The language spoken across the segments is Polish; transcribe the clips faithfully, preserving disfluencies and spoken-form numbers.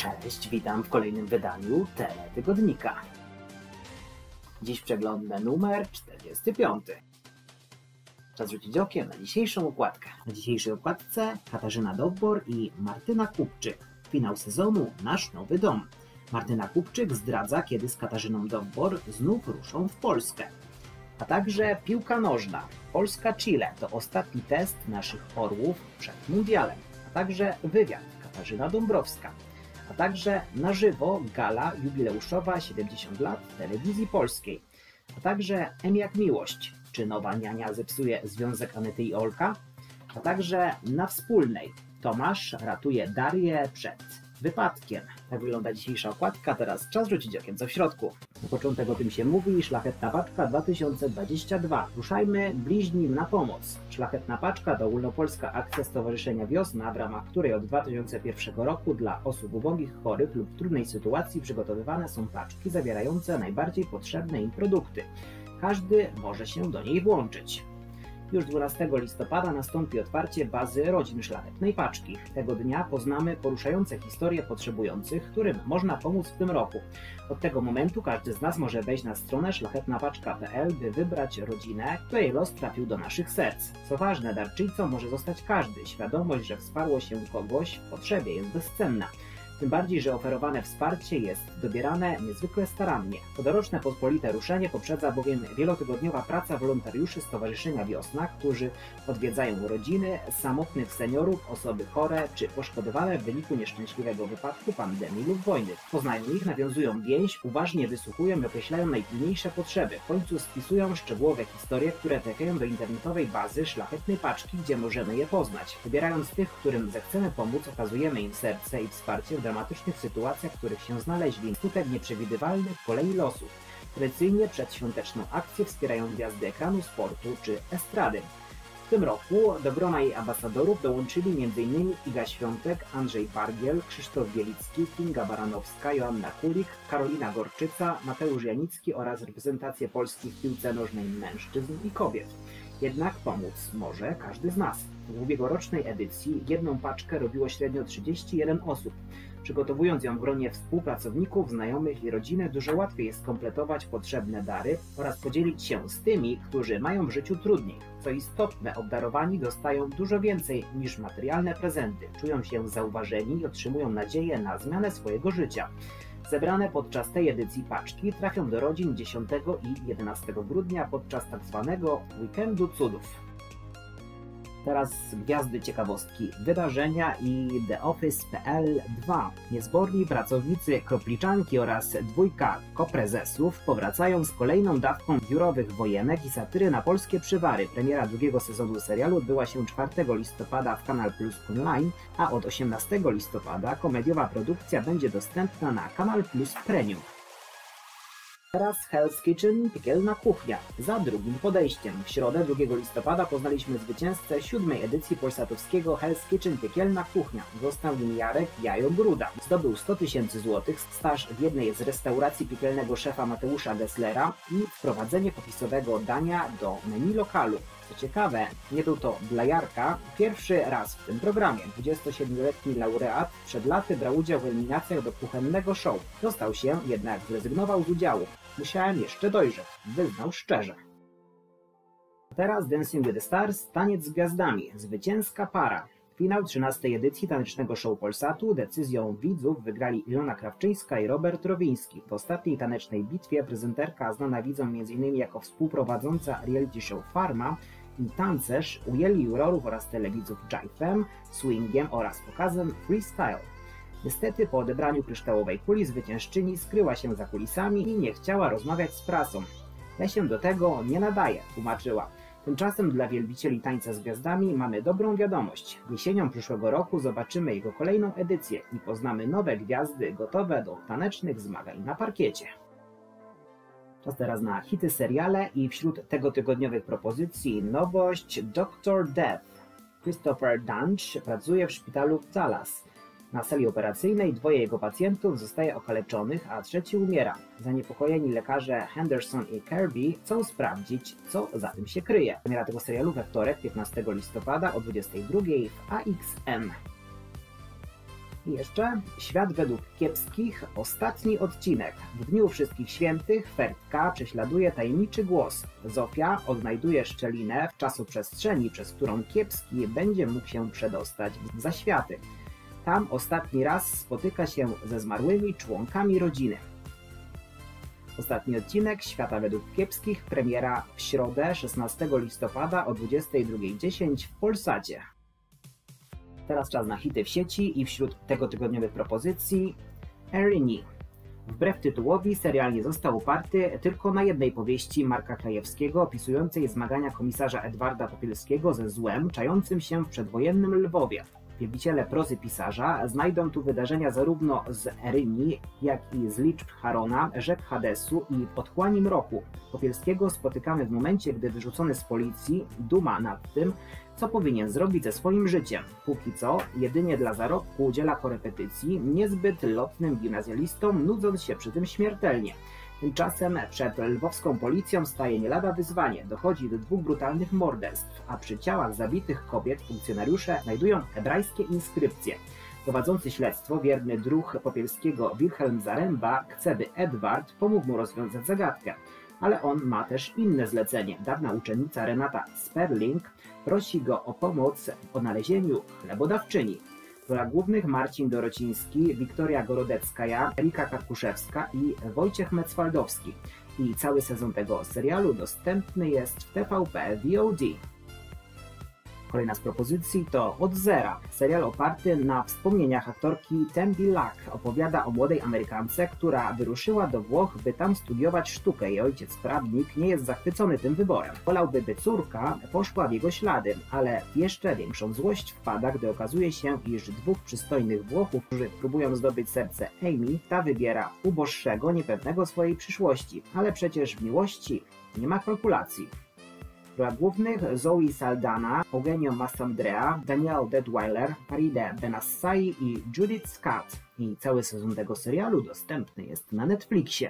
Cześć, witam w kolejnym wydaniu Teletygodnika. Dziś przeglądnę numer czterdziesty piąty. Czas rzucić okiem na dzisiejszą okładkę. Na dzisiejszej okładce Katarzyna Dowbor i Martyna Kupczyk. Finał sezonu Nasz Nowy Dom. Martyna Kupczyk zdradza, kiedy z Katarzyną Dowbor znów ruszą w Polskę. A także piłka nożna. Polska-Chile to ostatni test naszych orłów przed mundialem. A także wywiad Katarzyna Dąbrowska. A także na żywo gala jubileuszowa siedemdziesiąt lat Telewizji Polskiej. A także M jak miłość. Czy nowa niania zepsuje związek Anety i Olka? A także na wspólnej. Tomasz ratuje Darię przed wypadkiem. Tak wygląda dzisiejsza okładka, teraz czas rzucić okiem co w środku. Na początek o tym się mówi, Szlachetna Paczka dwa tysiące dwadzieścia dwa. Ruszajmy bliźnim na pomoc. Szlachetna Paczka to ogólnopolska akcja Stowarzyszenia Wiosna, w ramach której od dwa tysiące pierwszego roku dla osób ubogich, chorych lub w trudnej sytuacji przygotowywane są paczki zawierające najbardziej potrzebne im produkty. Każdy może się do niej włączyć. Już dwunastego listopada nastąpi otwarcie bazy rodzin Szlachetnej Paczki. Tego dnia poznamy poruszające historie potrzebujących, którym można pomóc w tym roku. Od tego momentu każdy z nas może wejść na stronę szlachetna paczka kropka p l, by wybrać rodzinę, której los trafił do naszych serc. Co ważne, darczyńcą może zostać każdy. Świadomość, że wsparło się kogoś w potrzebie, jest bezcenna. Tym bardziej, że oferowane wsparcie jest dobierane niezwykle starannie. Tegoroczne pospolite ruszenie poprzedza bowiem wielotygodniowa praca wolontariuszy Stowarzyszenia Wiosna, którzy odwiedzają rodziny samotnych seniorów, osoby chore czy poszkodowane w wyniku nieszczęśliwego wypadku, pandemii lub wojny. Poznają ich, nawiązują więź, uważnie wysłuchują i określają najpilniejsze potrzeby. W końcu spisują szczegółowe historie, które trafiają do internetowej bazy Szlachetnej Paczki, gdzie możemy je poznać. Wybierając tych, którym zechcemy pomóc, okazujemy im serce i wsparcie w dramatycznych sytuacjach, w których się znaleźli, wskutek nieprzewidywalnych kolei losów. Tradycyjnie przedświąteczną akcję wspierają gwiazdy ekranu, sportu czy estrady. W tym roku do grona jej ambasadorów dołączyli m in Iga Świątek, Andrzej Bargiel, Krzysztof Bielicki, Kinga Baranowska, Joanna Kulik, Karolina Gorczyca, Mateusz Janicki oraz reprezentacje Polski w piłce nożnej mężczyzn i kobiet. Jednak pomóc może każdy z nas. W ubiegłorocznej edycji jedną paczkę robiło średnio trzydzieści jeden osób. Przygotowując ją w gronie współpracowników, znajomych i rodziny, dużo łatwiej jest skompletować potrzebne dary oraz podzielić się z tymi, którzy mają w życiu trudniej. Co istotne, obdarowani dostają dużo więcej niż materialne prezenty. Czują się zauważeni i otrzymują nadzieję na zmianę swojego życia. Zebrane podczas tej edycji paczki trafią do rodzin dziesiątego i jedenastego grudnia podczas tzw. Weekendu Cudów. Teraz gwiazdy ciekawostki wydarzenia i The Office kropka p l dwa. Niezborni pracownicy Kropliczanki oraz dwójka koprezesów powracają z kolejną dawką biurowych wojenek i satyry na polskie przywary. Premiera drugiego sezonu serialu odbyła się czwartego listopada w Kanal Plus Online, a od osiemnastego listopada komediowa produkcja będzie dostępna na Kanal Plus Premium. Teraz Hell's Kitchen, piekielna kuchnia. Za drugim podejściem. W środę drugiego listopada poznaliśmy zwycięzcę siódmej edycji polsatowskiego Hell's Kitchen, piekielna kuchnia. Został nim Jarek Jajo-Gruda. Zdobył sto tysięcy złotych, staż w jednej z restauracji piekielnego szefa Mateusza Gesslera i wprowadzenie popisowego dania do menu lokalu. Co ciekawe, nie był to dla Jarka pierwszy raz w tym programie. dwudziestosiedmioletni laureat przed laty brał udział w eliminacjach do kuchennego show. Dostał się, jednak zrezygnował z udziału. Musiałem jeszcze dojrzeć, wyznał szczerze. Teraz Dancing with the Stars, taniec z gwiazdami, zwycięska para. Finał trzynastej edycji tanecznego show Polsatu decyzją widzów wygrali Ilona Krawczyńska i Robert Rowiński. W ostatniej tanecznej bitwie prezenterka, znana widzom między innymi jako współprowadząca reality show Farma, i tancerz ujęli jurorów oraz telewidzów jive'em, swingiem oraz pokazem freestyle. Niestety po odebraniu kryształowej kuli zwyciężczyni skryła się za kulisami i nie chciała rozmawiać z prasą. Ja się do tego nie nadaję, tłumaczyła. Tymczasem dla wielbicieli tańca z gwiazdami mamy dobrą wiadomość. Jesienią przyszłego roku zobaczymy jego kolejną edycję i poznamy nowe gwiazdy gotowe do tanecznych zmagań na parkiecie. Czas teraz na hity seriale i wśród tego tygodniowych propozycji nowość doktor Death. Christopher Dunch pracuje w szpitalu w Dallas. Na sali operacyjnej dwoje jego pacjentów zostaje okaleczonych, a trzeci umiera. Zaniepokojeni lekarze Henderson i Kirby chcą sprawdzić, co za tym się kryje. Premiera tego serialu we wtorek, piętnastego listopada o dwudziestej drugiej w A X N. I jeszcze Świat według kiepskich, ostatni odcinek. W Dniu Wszystkich Świętych Fertka prześladuje tajemniczy głos. Zofia odnajduje szczelinę w czasoprzestrzeni, przez którą Kiepski będzie mógł się przedostać w zaświaty. Tam ostatni raz spotyka się ze zmarłymi członkami rodziny. Ostatni odcinek Świata według kiepskich, premiera w środę szesnastego listopada o dwudziestej drugiej dziesięć w Polsacie. Teraz czas na hity w sieci i wśród tego tygodniowych propozycji Erini. Wbrew tytułowi serial nie został oparty tylko na jednej powieści Marka Krajewskiego opisującej zmagania komisarza Edwarda Popielskiego ze złem czającym się w przedwojennym Lwowie. Wielbiciele prozy pisarza znajdą tu wydarzenia zarówno z Eryni, jak i z liczb Harona, rzek Hadesu i otchłani mroku. Popielskiego spotykamy w momencie, gdy wyrzucony z policji duma nad tym, co powinien zrobić ze swoim życiem. Póki co, jedynie dla zarobku udziela korepetycji niezbyt lotnym gimnazjalistom, nudząc się przy tym śmiertelnie. Tymczasem przed lwowską policją staje nie lada wyzwanie. Dochodzi do dwóch brutalnych morderstw, a przy ciałach zabitych kobiet funkcjonariusze znajdują hebrajskie inskrypcje. Prowadzący śledztwo, wierny druh Popielskiego Wilhelm Zaręba chce, by Edward pomógł mu rozwiązać zagadkę. Ale on ma też inne zlecenie. Dawna uczennica Renata Sperling prosi go o pomoc w odnalezieniu chlebodawczyni. W rolach głównych Marcin Dorociński, Wiktoria Gorodeckaja, Erika Karkuszewska i Wojciech Mecwaldowski. I cały sezon tego serialu dostępny jest w T V P V O D. Kolejna z propozycji to Od zera. Serial oparty na wspomnieniach aktorki Tembi Luck opowiada o młodej Amerykance, która wyruszyła do Włoch, by tam studiować sztukę. Jej ojciec prawnik nie jest zachwycony tym wyborem. Wolałby, by córka poszła w jego ślady, ale w jeszcze większą złość wpada, gdy okazuje się, iż dwóch przystojnych Włochów, którzy próbują zdobyć serce Amy, ta wybiera uboższego, niepewnego swojej przyszłości. Ale przecież w miłości nie ma kalkulacji. W rolach głównych Zoe Saldana, Eugenio Massandrea, Danielle Deadwyler, Faride Benassai i Judith Scott. I cały sezon tego serialu dostępny jest na Netflixie.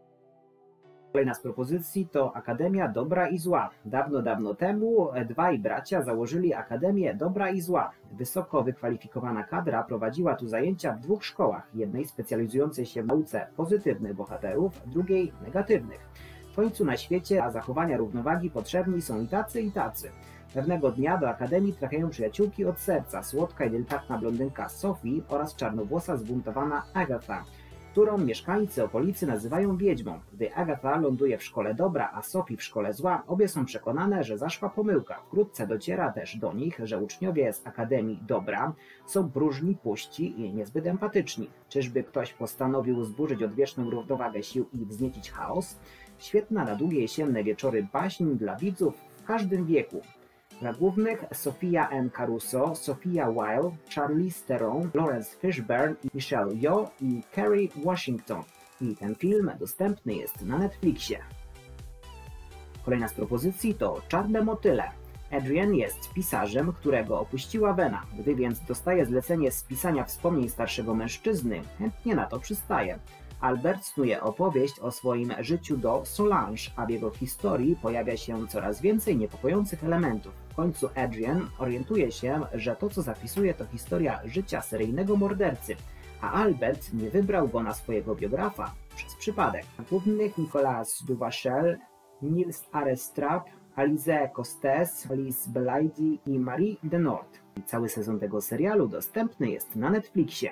Kolejna z propozycji to Akademia Dobra i Zła. Dawno, dawno temu dwaj bracia założyli Akademię Dobra i Zła. Wysoko wykwalifikowana kadra prowadziła tu zajęcia w dwóch szkołach, jednej specjalizującej się w nauce pozytywnych bohaterów, drugiej negatywnych. W końcu na świecie dla zachowania równowagi potrzebni są i tacy, i tacy. Pewnego dnia do akademii trafiają przyjaciółki od serca, słodka i delikatna blondynka Sophie oraz czarnowłosa zbuntowana Agatha, którą mieszkańcy okolicy nazywają wiedźmą. Gdy Agatha ląduje w szkole dobra, a Sophie w szkole zła, obie są przekonane, że zaszła pomyłka. Wkrótce dociera też do nich, że uczniowie z Akademii Dobra są próżni, puści i niezbyt empatyczni. Czyżby ktoś postanowił zburzyć odwieczną równowagę sił i wzniecić chaos? Świetna na długie jesienne wieczory baśń dla widzów w każdym wieku. Dla głównych Sofia N. Caruso, Sophia Wilde, Charlize Theron, Lawrence Fishburne, Michelle Yeoh i Kerry Washington. I ten film dostępny jest na Netflixie. Kolejna z propozycji to Czarne motyle. Adrian jest pisarzem, którego opuściła Vena. Gdy więc dostaje zlecenie spisania wspomnień starszego mężczyzny, chętnie na to przystaje. Albert snuje opowieść o swoim życiu do Solange, a w jego historii pojawia się coraz więcej niepokojących elementów. W końcu Adrian orientuje się, że to, co zapisuje, to historia życia seryjnego mordercy, a Albert nie wybrał go na swojego biografa przez przypadek. Głównych Nicolas Duvachel, Nils Arestrap, Alize Costes, Alice Belaidi i Marie Denord. Cały sezon tego serialu dostępny jest na Netflixie.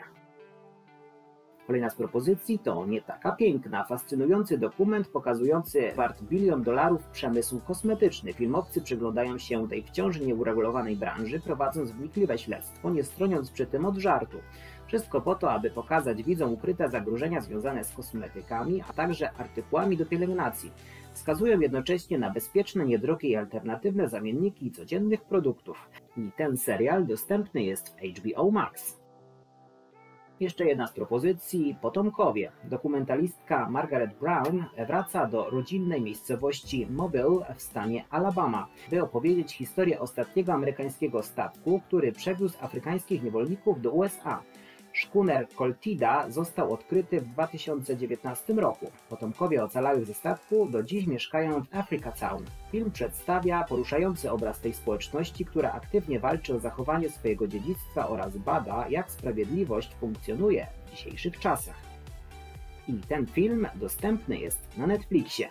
Kolejna z propozycji to Nie taka piękna, fascynujący dokument pokazujący wart bilion dolarów przemysł kosmetyczny. Filmowcy przyglądają się tej wciąż nieuregulowanej branży, prowadząc wnikliwe śledztwo, nie stroniąc przy tym od żartu. Wszystko po to, aby pokazać widzom ukryte zagrożenia związane z kosmetykami, a także artykułami do pielęgnacji. Wskazują jednocześnie na bezpieczne, niedrogie i alternatywne zamienniki codziennych produktów. I ten serial dostępny jest w H B O Max. Jeszcze jedna z propozycji, Potomkowie. Dokumentalistka Margaret Brown wraca do rodzinnej miejscowości Mobile w stanie Alabama, by opowiedzieć historię ostatniego amerykańskiego statku, który przewiózł afrykańskich niewolników do U S A. Szkuner Coltida został odkryty w dwa tysiące dziewiętnastym roku. Potomkowie ocalałych ze statku do dziś mieszkają w Africa Town. Film przedstawia poruszający obraz tej społeczności, która aktywnie walczy o zachowanie swojego dziedzictwa oraz bada, jak sprawiedliwość funkcjonuje w dzisiejszych czasach. I ten film dostępny jest na Netflixie.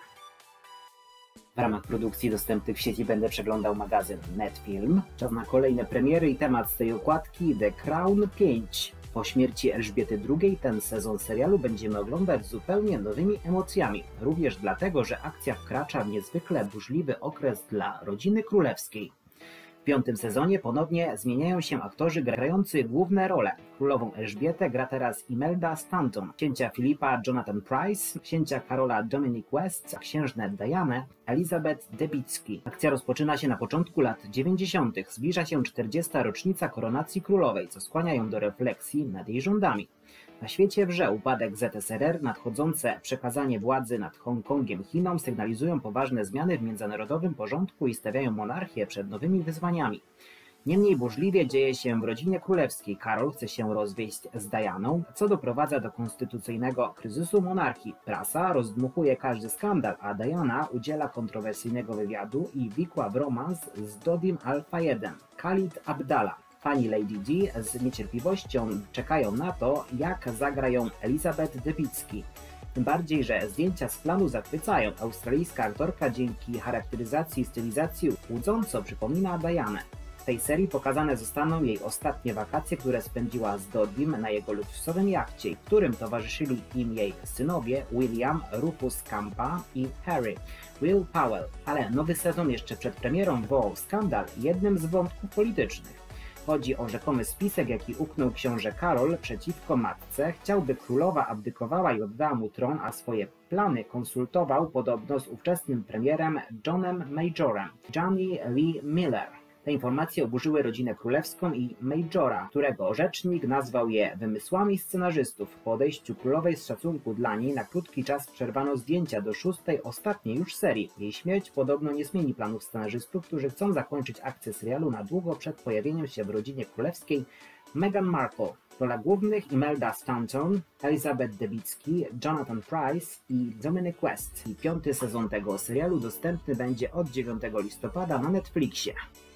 W ramach produkcji dostępnych w sieci będę przeglądał magazyn Netfilm. Czas na kolejne premiery i temat z tej okładki The Crown pięć. Po śmierci Elżbiety drugiej ten sezon serialu będziemy oglądać z zupełnie nowymi emocjami. Również dlatego, że akcja wkracza w niezwykle burzliwy okres dla rodziny królewskiej. W piątym sezonie ponownie zmieniają się aktorzy grający główne role. Królową Elżbietę gra teraz Imelda Stanton, księcia Filipa Jonathan Pryce, księcia Karola Dominic West, a księżnę Dianę Elizabeth Debicki. Akcja rozpoczyna się na początku lat dziewięćdziesiątych. Zbliża się czterdziesta rocznica koronacji królowej, co skłania ją do refleksji nad jej rządami. Na świecie wrze upadek Z S R R, nadchodzące przekazanie władzy nad Hongkongiem Chinom sygnalizują poważne zmiany w międzynarodowym porządku i stawiają monarchię przed nowymi wyzwaniami. Niemniej burzliwie dzieje się w rodzinie królewskiej. Karol chce się rozwieść z Dianą, co doprowadza do konstytucyjnego kryzysu monarchii. Prasa rozdmuchuje każdy skandal, a Diana udziela kontrowersyjnego wywiadu i wikła w romans z Dodim Alfa jeden, Khalid Abdallah. Fani Lady Di z niecierpliwością czekają na to, jak zagra ją Elizabeth Debicki. Tym bardziej, że zdjęcia z planu zachwycają. Australijska aktorka dzięki charakteryzacji i stylizacji łudząco przypomina Dianę. W tej serii pokazane zostaną jej ostatnie wakacje, które spędziła z Dodim na jego luksusowym jachcie, w którym towarzyszyli im jej synowie William, Rufus Campa i Harry, Will Powell. Ale nowy sezon jeszcze przed premierą wywołał skandal jednym z wątków politycznych. Chodzi o rzekomy spisek, jaki uknął książę Karol przeciwko matce. Chciał, by królowa abdykowała i oddała mu tron, a swoje plany konsultował podobno z ówczesnym premierem Johnem Majorem, Johnny Lee Miller. Te informacje oburzyły rodzinę królewską i Majora, którego rzecznik nazwał je wymysłami scenarzystów. Po odejściu królowej z szacunku dla niej na krótki czas przerwano zdjęcia do szóstej, ostatniej już serii. Jej śmierć podobno nie zmieni planów scenarzystów, którzy chcą zakończyć akcję serialu na długo przed pojawieniem się w rodzinie królewskiej Meghan Markle. Rola głównych Imelda Stanton, Elizabeth Debicki, Jonathan Pryce i Dominic West. I piąty sezon tego serialu dostępny będzie od dziewiątego listopada na Netflixie.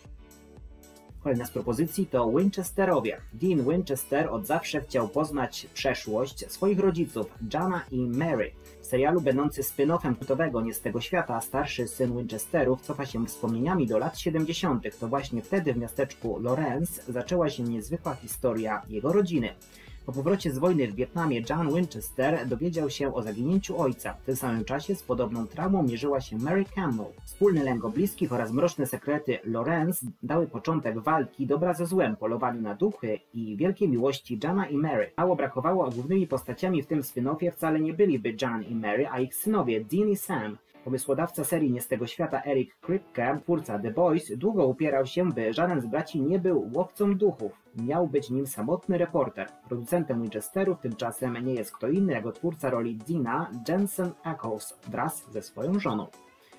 Kolejna z propozycji to Winchesterowie. Dean Winchester od zawsze chciał poznać przeszłość swoich rodziców, Johna i Mary. W serialu będący spin-offem kultowego Nie z tego świata, starszy syn Winchesterów cofa się wspomnieniami do lat siedemdziesiątych. To właśnie wtedy w miasteczku Lawrence zaczęła się niezwykła historia jego rodziny. Po powrocie z wojny w Wietnamie John Winchester dowiedział się o zaginięciu ojca. W tym samym czasie z podobną traumą mierzyła się Mary Campbell. Wspólny lęk o bliskich oraz mroczne sekrety Lawrence dały początek walki dobra ze złem, polowaniu na duchy i wielkiej miłości Johna i Mary. Mało brakowało, a głównymi postaciami w tym spin-offie wcale nie byliby John i Mary, a ich synowie Dean i Sam. Pomysłodawca serii Nie z tego świata Eric Kripke, twórca The Boys, długo upierał się, by żaden z braci nie był łowcą duchów. Miał być nim samotny reporter. Producentem Winchesterów tymczasem nie jest kto inny jak twórca roli Deana, Jensen Ackles, wraz ze swoją żoną.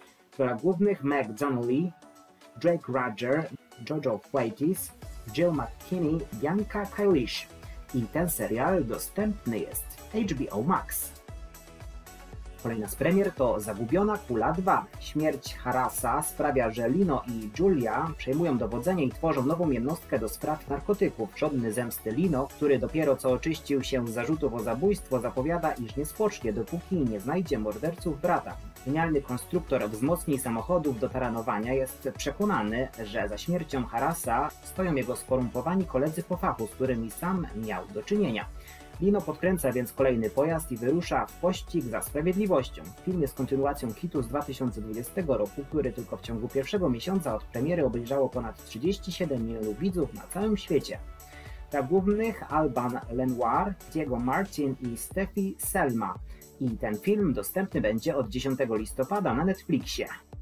W rolach głównych Meg Donnelly, Drake Rodger, Jojo Fuentes, Jill McKinney, Bianca Kailish. I ten serial dostępny jest w H B O Max. Kolejna z premier to Zagubiona Kula dwa. Śmierć Harrasa sprawia, że Lino i Julia przejmują dowodzenie i tworzą nową jednostkę do spraw narkotyków. Żądny zemsty Lino, który dopiero co oczyścił się z zarzutów o zabójstwo, zapowiada, iż nie spocznie, dopóki nie znajdzie morderców brata. Genialny konstruktor wzmocnień samochodów do taranowania jest przekonany, że za śmiercią Harrasa stoją jego skorumpowani koledzy po fachu, z którymi sam miał do czynienia. Lino podkręca więc kolejny pojazd i wyrusza w pościg za sprawiedliwością. Film jest kontynuacją hitu z dwa tysiące dwudziestego roku, który tylko w ciągu pierwszego miesiąca od premiery obejrzało ponad trzydzieści siedem milionów widzów na całym świecie. Dla głównych Alban Lenoir, Diego Martin i Steffi Selma. I ten film dostępny będzie od dziesiątego listopada na Netflixie.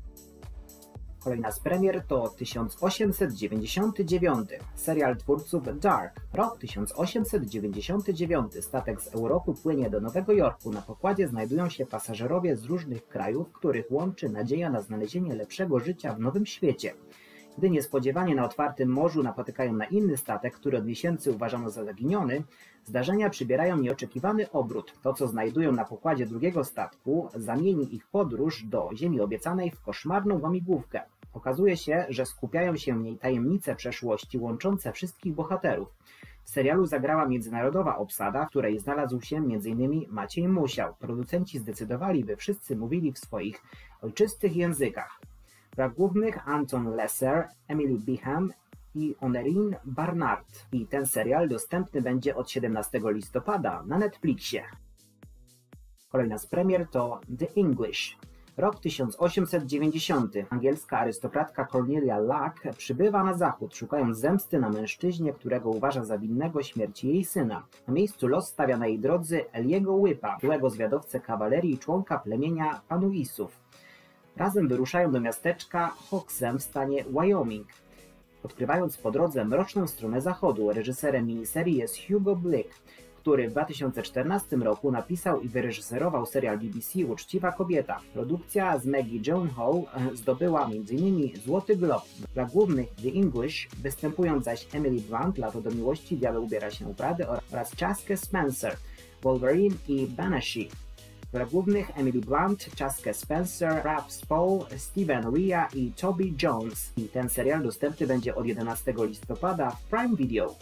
Kolejna z premier to tysiąc osiemset dziewięćdziesiąty dziewiąty. Serial twórców Dark. Rok tysiąc osiemset dziewięćdziesiąty dziewiąty. Statek z Europy płynie do Nowego Jorku. Na pokładzie znajdują się pasażerowie z różnych krajów, których łączy nadzieja na znalezienie lepszego życia w nowym świecie. Gdy niespodziewanie na otwartym morzu napotykają na inny statek, który od miesięcy uważano za zaginiony, zdarzenia przybierają nieoczekiwany obrót. To, co znajdują na pokładzie drugiego statku, zamieni ich podróż do Ziemi Obiecanej w koszmarną łamigłówkę. Okazuje się, że skupiają się w niej tajemnice przeszłości łączące wszystkich bohaterów. W serialu zagrała międzynarodowa obsada, w której znalazł się między innymi Maciej Musiał. Producenci zdecydowali, by wszyscy mówili w swoich ojczystych językach. W rolach głównych Anton Lesser, Emily Behan i Honorine Barnard. I ten serial dostępny będzie od siedemnastego listopada na Netflixie. Kolejna z premier to The English. Rok tysiąc osiemset dziewięćdziesiąty. Angielska arystokratka Cornelia Luck przybywa na zachód, szukając zemsty na mężczyźnie, którego uważa za winnego śmierci jej syna. Na miejscu los stawia na jej drodze Eliego Whipa, byłego zwiadowcę kawalerii i członka plemienia Panuisów. Razem wyruszają do miasteczka Hoxham w stanie Wyoming, odkrywając po drodze mroczną stronę zachodu. Reżyserem miniserii jest Hugo Blick, który w dwa tysiące czternastym roku napisał i wyreżyserował serial B B C Uczciwa kobieta. Produkcja z Maggie Gyllenhaal zdobyła między innymi Złoty Glob. W rolach głównych The English występują zaś Emily Blunt, Lato do miłości, Diabeł ubiera się u Prady oraz Chaskę Spencer, Wolverine i Banshee. W rolach głównych Emily Blunt, Chaskę Spencer, Raph Spall, Steven Rea i Toby Jones. I ten serial dostępny będzie od jedenastego listopada w Prime Video.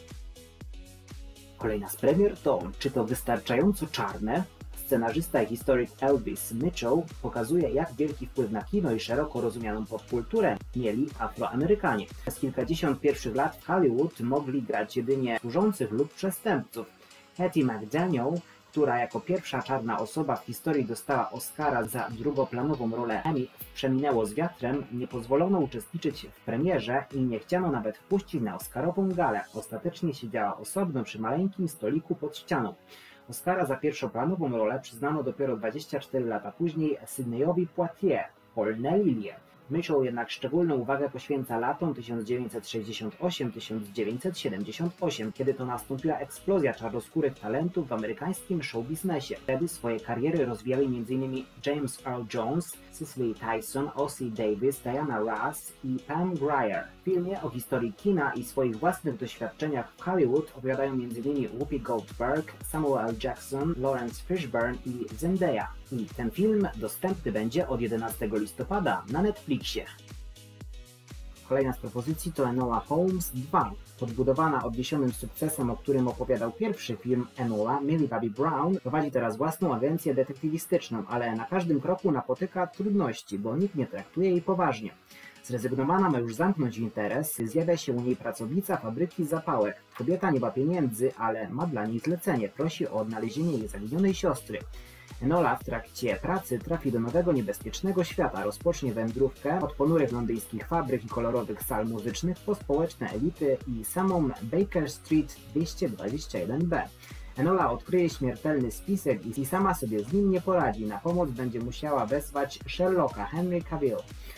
Kolejna z premier to Czy to wystarczająco czarne? Scenarzysta i historyk Elvis Mitchell pokazuje, jak wielki wpływ na kino i szeroko rozumianą popkulturę mieli Afroamerykanie. Przez kilkadziesiąt pierwszych lat w Hollywood mogli grać jedynie służących lub przestępców. Hattie McDaniel, która jako pierwsza czarna osoba w historii dostała Oscara za drugoplanową rolę Emmy w Przeminęło z wiatrem, nie pozwolono uczestniczyć w premierze i nie chciano nawet wpuścić na Oscarową galę. Ostatecznie siedziała osobno przy maleńkim stoliku pod ścianą. Oscara za pierwszoplanową rolę przyznano dopiero dwadzieścia cztery lata później Sydneyowi Poitier, Polne lilie. Mitchell jednak szczególną uwagę poświęca latom tysiąc dziewięćset sześćdziesiąt osiem do tysiąc dziewięćset siedemdziesiąt osiem, kiedy to nastąpiła eksplozja czarnoskórych talentów w amerykańskim showbiznesie. Wtedy swoje kariery rozwijali między innymi James Earl Jones, Cicely Tyson, Ossie Davis, Diana Ross i Pam Grier. W filmie o historii kina i swoich własnych doświadczeniach w Hollywood opowiadają między innymi Whoopi Goldberg, Samuel L. Jackson, Lawrence Fishburne i Zendaya. I ten film dostępny będzie od jedenastego listopada na Netflixie. Kolejna z propozycji to Enola Holmes dwa. Podbudowana odniesionym sukcesem, o którym opowiadał pierwszy film Enola, Millie Bobby Brown prowadzi teraz własną agencję detektywistyczną, ale na każdym kroku napotyka trudności, bo nikt nie traktuje jej poważnie. Zrezygnowana ma już zamknąć interes, zjawia się u niej pracownica fabryki zapałek. Kobieta nie ma pieniędzy, ale ma dla niej zlecenie, prosi o odnalezienie jej zaginionej siostry. Enola w trakcie pracy trafi do nowego, niebezpiecznego świata, rozpocznie wędrówkę od ponurych londyńskich fabryk i kolorowych sal muzycznych po społeczne elity i samą Baker Street dwieście dwadzieścia jeden B. Enola odkryje śmiertelny spisek i sama sobie z nim nie poradzi. Na pomoc będzie musiała wezwać Sherlocka, Henry Cavill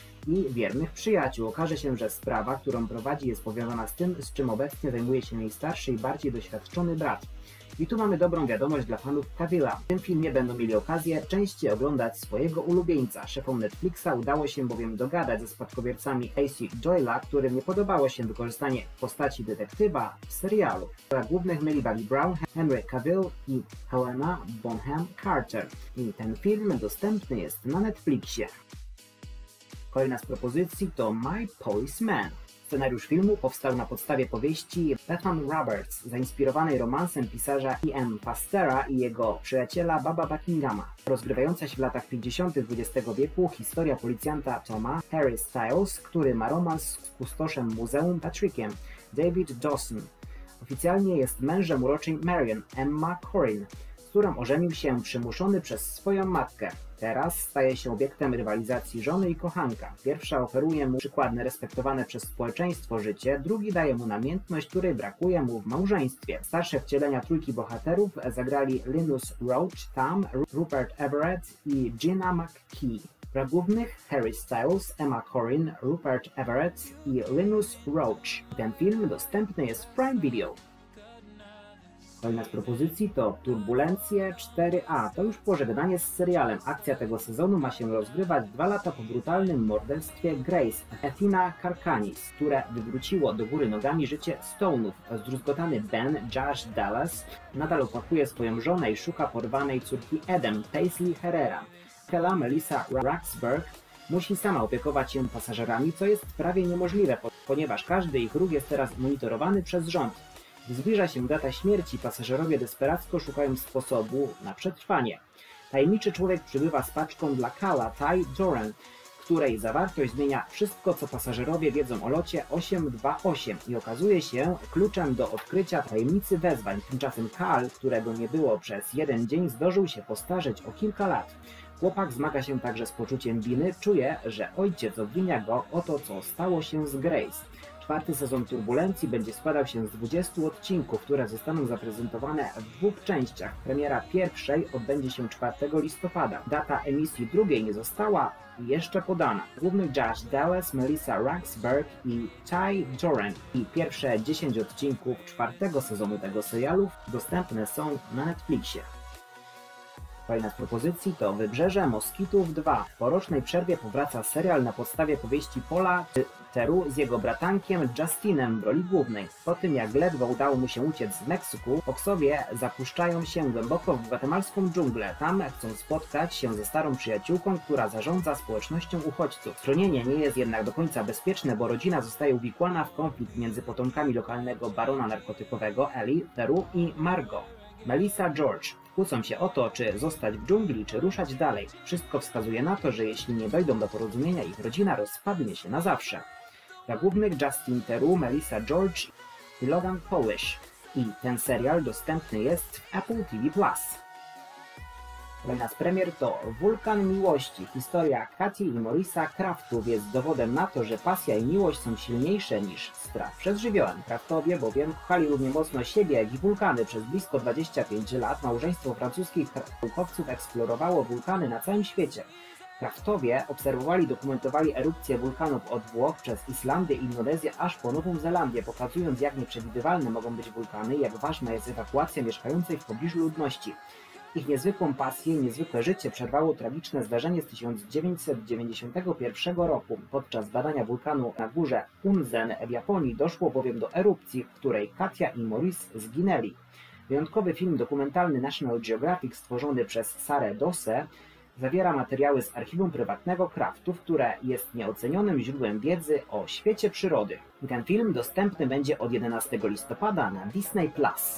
i wiernych przyjaciół. Okaże się, że sprawa, którą prowadzi, jest powiązana z tym, z czym obecnie zajmuje się jej starszy i bardziej doświadczony brat. I tu mamy dobrą wiadomość dla fanów Cavilla. W tym filmie będą mieli okazję częściej oglądać swojego ulubieńca. Szefom Netflixa udało się bowiem dogadać ze spadkobiercami Casey Doyle'a, którym nie podobało się wykorzystanie postaci detektywa w serialu. W rolach głównych Millie Bobby Brown, Henry Cavill i Helena Bonham Carter. I ten film dostępny jest na Netflixie. Kolejna z propozycji to My Policeman. Scenariusz filmu powstał na podstawie powieści Bethan Roberts, zainspirowanej romansem pisarza E M Pastera i jego przyjaciela Baba Buckinghama. Rozgrywająca się w latach pięćdziesiątych dwudziestego wieku historia policjanta Toma Harry Styles, który ma romans z kustoszem muzeum Patrickiem, David Dawson. Oficjalnie jest mężem uroczej Marion, Emma Corrin, z którą ożenił się przymuszony przez swoją matkę. Teraz staje się obiektem rywalizacji żony i kochanka. Pierwsza oferuje mu przykładne, respektowane przez społeczeństwo życie, drugi daje mu namiętność, której brakuje mu w małżeństwie. Starsze wcielenia trójki bohaterów zagrali Linus Roach, Tam, Rupert Everett i Gina McKee. W rolach głównych Harry Styles, Emma Corrin, Rupert Everett i Linus Roach. Ten film dostępny jest w Prime Video. Kolejna z propozycji to Turbulencje cztery A. To już pożegnanie z serialem. Akcja tego sezonu ma się rozgrywać dwa lata po brutalnym morderstwie Grace Ethina Karkanis, które wywróciło do góry nogami życie Stone'ów. Zdruzgotany Ben Josh Dallas nadal opłakuje swoją żonę i szuka porwanej córki Edem Paisley Herrera. Kela Melissa Raxburgh musi sama opiekować się pasażerami, co jest prawie niemożliwe, ponieważ każdy ich ruch jest teraz monitorowany przez rząd. Gdy zbliża się data śmierci, pasażerowie desperacko szukają sposobu na przetrwanie. Tajemniczy człowiek przybywa z paczką dla Kala Ty Doran, której zawartość zmienia wszystko, co pasażerowie wiedzą o locie osiem dwa osiem i okazuje się kluczem do odkrycia tajemnicy wezwań. Tymczasem Kal, którego nie było przez jeden dzień, zdążył się postarzeć o kilka lat. Chłopak zmaga się także z poczuciem winy, czuje, że ojciec obwinia go o to, co stało się z Grace. Czwarty sezon Turbulencji będzie składał się z dwudziestu odcinków, które zostaną zaprezentowane w dwóch częściach. Premiera pierwszej odbędzie się czwartego listopada. Data emisji drugiej nie została jeszcze podana. Głównych Josh Dallas, Melissa Raxburgh i Ty Doran i pierwsze dziesięć odcinków czwartego sezonu tego serialu dostępne są na Netflixie. Kolejna z propozycji to Wybrzeże Moskitów dwa. Po rocznej przerwie powraca serial na podstawie powieści Paula Theroux z jego bratankiem Justinem w roli głównej. Po tym jak ledwo udało mu się uciec z Meksyku, Foxowie zapuszczają się głęboko w gwatemalską dżunglę. Tam chcą spotkać się ze starą przyjaciółką, która zarządza społecznością uchodźców. Schronienie nie jest jednak do końca bezpieczne, bo rodzina zostaje uwikłana w konflikt między potomkami lokalnego barona narkotykowego Ellie Theroux i Margot. Melissa George kłócą się o to, czy zostać w dżungli, czy ruszać dalej. Wszystko wskazuje na to, że jeśli nie dojdą do porozumienia, ich rodzina rozpadnie się na zawsze. Dla głównych Justin Theroux, Melissa George i Logan Polish. I ten serial dostępny jest w Apple T V plus. Kolejna z premier to Wulkan Miłości. Historia Katy i Morisa Kraftów jest dowodem na to, że pasja i miłość są silniejsze niż strach przed żywiołem. Kraftowie bowiem kochali równie mocno siebie, jak i wulkany. Przez blisko dwadzieścia pięć lat małżeństwo francuskich naukowców eksplorowało wulkany na całym świecie. Kraftowie obserwowali i dokumentowali erupcje wulkanów od Włoch przez Islandię i Indonezję aż po Nową Zelandię, pokazując jak nieprzewidywalne mogą być wulkany i jak ważna jest ewakuacja mieszkającej w pobliżu ludności. Ich niezwykłą pasję i niezwykłe życie przerwało tragiczne zdarzenie z tysiąc dziewięćset dziewięćdziesiątego pierwszego roku. Podczas badania wulkanu na górze Unzen w Japonii doszło bowiem do erupcji, w której Katia i Maurice zginęli. Wyjątkowy film dokumentalny National Geographic stworzony przez Sarę Dossę zawiera materiały z archiwum prywatnego Kraftów, które jest nieocenionym źródłem wiedzy o świecie przyrody. I ten film dostępny będzie od jedenastego listopada na Disney plus.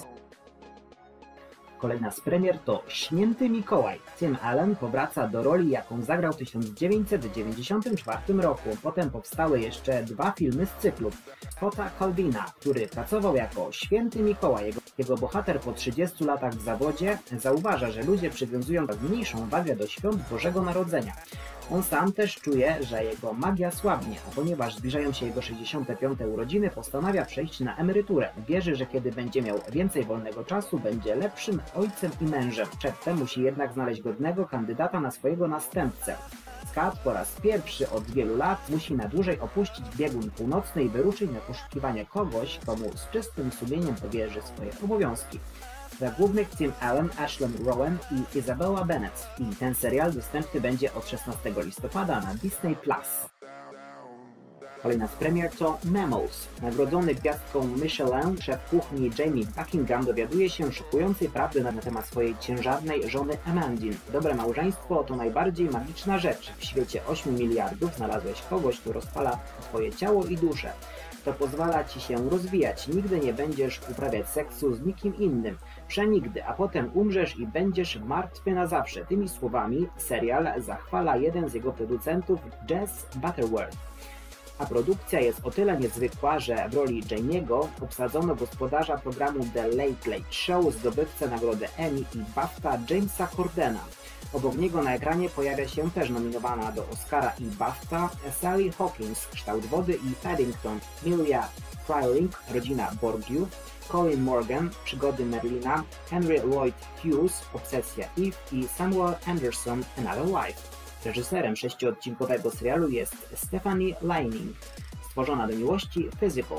Kolejna z premier to Święty Mikołaj. Tim Allen powraca do roli, jaką zagrał w tysiąc dziewięćset dziewięćdziesiątym czwartym roku. Potem powstały jeszcze dwa filmy z cyklu. Scotta Calvina, który pracował jako Święty Mikołaj. Jego, jego bohater po trzydziestu latach w zawodzie zauważa, że ludzie przywiązują mniejszą wagę do świąt Bożego Narodzenia. On sam też czuje, że jego magia słabnie, a ponieważ zbliżają się jego sześćdziesiąte piąte urodziny, postanawia przejść na emeryturę. Wierzy, że kiedy będzie miał więcej wolnego czasu, będzie lepszym ojcem i mężem. Przedtem musi jednak znaleźć godnego kandydata na swojego następcę. Scott po raz pierwszy od wielu lat musi na dłużej opuścić biegun północny i wyruszyć na poszukiwanie kogoś, komu z czystym sumieniem powierzy swoje obowiązki. Dla głównych Tim Allen, Ashley Rowan i Isabella Bennett. I ten serial dostępny będzie od szesnastego listopada na Disney plus. Kolejna z premier to Memos. Nagrodzony gwiazdką Michelin szef kuchni Jamie Buckingham dowiaduje się szokującej prawdy na temat swojej ciężarnej żony Amandine. Dobre małżeństwo to najbardziej magiczna rzecz. W świecie ośmiu miliardów znalazłeś kogoś, kto rozpala twoje ciało i duszę. To pozwala ci się rozwijać. Nigdy nie będziesz uprawiać seksu z nikim innym. Przenigdy, a potem umrzesz i będziesz martwy na zawsze. Tymi słowami serial zachwala jeden z jego producentów, Jess Butterworth. A produkcja jest o tyle niezwykła, że w roli Jamie'ego obsadzono gospodarza programu The Late Late Show, zdobywcę nagrody Emmy i BAFTA Jamesa Cordena. Obok niego na ekranie pojawia się też nominowana do Oscara i BAFTA Sally Hawkins, Kształt wody i Paddington, Emilia Fryling, Rodzina Borgiów, Colin Morgan, Przygody Merlina, Henry Lloyd Hughes, Obsesja Eve i Samuel Anderson, Another Life. Reżyserem sześciodcinkowego serialu jest Stephanie Lining, stworzona do miłości Physical.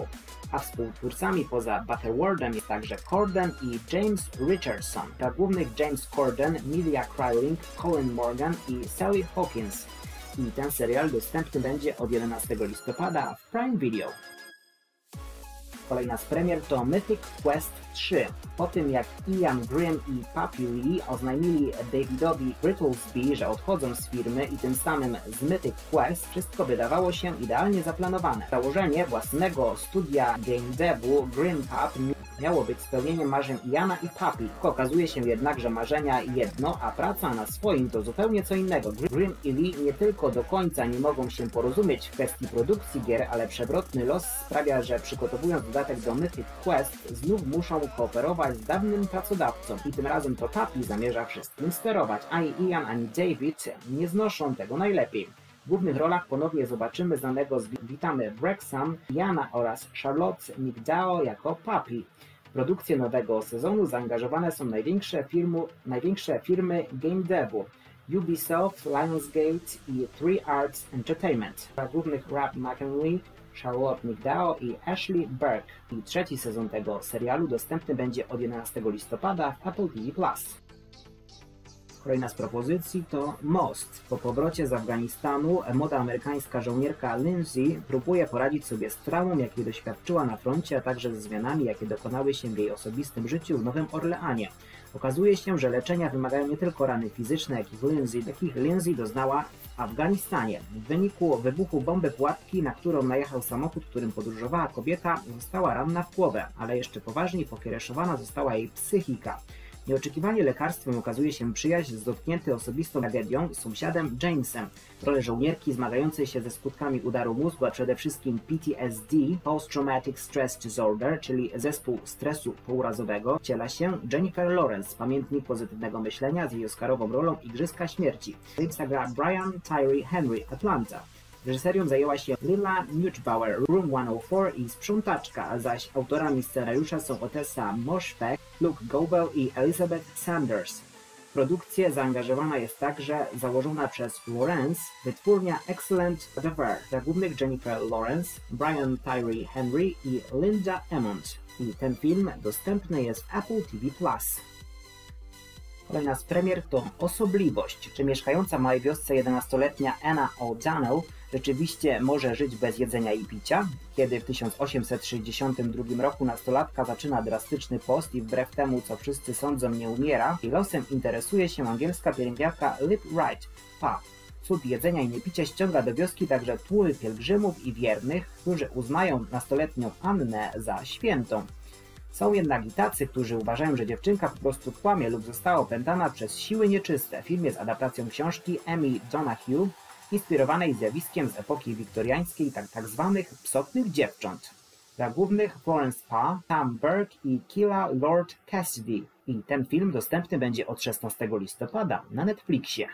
a współtwórcami poza Butterworthem jest także Corden i James Richardson. Dla głównych James Corden, Emilia Crowling, Colin Morgan i Sally Hawkins. I ten serial dostępny będzie od jedenastego listopada w Prime Video. Kolejna z premier to Mythic Quest trzy. Po tym jak Ian Grimm i Papi Lee oznajmili Davidowi Brittlesby, że odchodzą z firmy i tym samym z Mythic Quest, wszystko wydawało się idealnie zaplanowane. Założenie własnego studia game devu Grimm Pub miało być spełnieniem marzeń Iana i Papi. Okazuje się jednak, że marzenia jedno, a praca na swoim to zupełnie co innego. Grimm i Lee nie tylko do końca nie mogą się porozumieć w kwestii produkcji gier, ale przewrotny los sprawia, że przygotowując dodatek do Mythic Quest znów muszą kooperować z dawnym pracodawcą i tym razem to Papi zamierza wszystkim sterować. Ani Ian, ani David nie znoszą tego najlepiej. W głównych rolach ponownie zobaczymy znanego z Witamy Wrexham, Iana oraz Charlotte McDowell jako Papi. W produkcję nowego sezonu zaangażowane są największe, firmu, największe firmy game devu Ubisoft, Lionsgate i Three Arts Entertainment. Dla głównych Rob McElhenney, Charlotte McDowell i Ashley Burke. I trzeci sezon tego serialu dostępny będzie od jedenastego listopada w Apple T V plus. Kolejna z propozycji to Most. Po powrocie z Afganistanu młoda amerykańska żołnierka Lindsay próbuje poradzić sobie z traumą, jakiej doświadczyła na froncie, a także ze zmianami, jakie dokonały się w jej osobistym życiu w Nowym Orleanie. Okazuje się, że leczenia wymagają nie tylko rany fizyczne, jakich Lindsay, jakich Lindsay doznała w Afganistanie. W wyniku wybuchu bomby pułapki, na którą najechał samochód, którym podróżowała kobieta, została ranna w głowę, ale jeszcze poważniej pokiereszowana została jej psychika. Nieoczekiwanie lekarstwem okazuje się przyjaźń z dotknięty osobistą tragedią sąsiadem Jamesem. Rolę żołnierki zmagającej się ze skutkami udaru mózgu, a przede wszystkim P T S D, Post Traumatic Stress Disorder, czyli zespół stresu pourazowego, wciela się Jennifer Lawrence, pamiętnik pozytywnego myślenia z jej oscarową rolą Igrzyska Śmierci. Jamesa gra Brian Tyree Henry, Atlanta. Reżyserią zajęła się Lila Muchbauer, Room sto cztery i Sprzątaczka, zaś autorami scenariusza są Otessa Moshfegh, Luke Goebel i Elizabeth Sanders. W produkcję zaangażowana jest także założona przez Lawrence wytwórnia Excellent Endeavour. Dla głównych Jennifer Lawrence, Brian Tyree Henry i Linda Emond. I ten film dostępny jest w Apple T V plus. Kolejna z premier to Osobliwość. Czy mieszkająca w małej wiosce jedenastoletnia Anna O'Donnell rzeczywiście może żyć bez jedzenia i picia? Kiedy w tysiąc osiemset sześćdziesiątym drugim roku nastolatka zaczyna drastyczny post i wbrew temu, co wszyscy sądzą, nie umiera, jej losem interesuje się angielska pielęgniarka Liv Wright. Pa. Cud jedzenia i niepicia ściąga do wioski także tłumy pielgrzymów i wiernych, którzy uznają nastoletnią Annę za świętą. Są jednak i tacy, którzy uważają, że dziewczynka po prostu kłamie lub została opętana przez siły nieczyste. Film jest adaptacją książki Amy Donahue, inspirowanej zjawiskiem z epoki wiktoriańskiej tak, tak zwanych psotnych dziewcząt. Dla głównych Florence Pugh, Tom Burke i Killa Lord Cassidy. I ten film dostępny będzie od szesnastego listopada na Netflixie.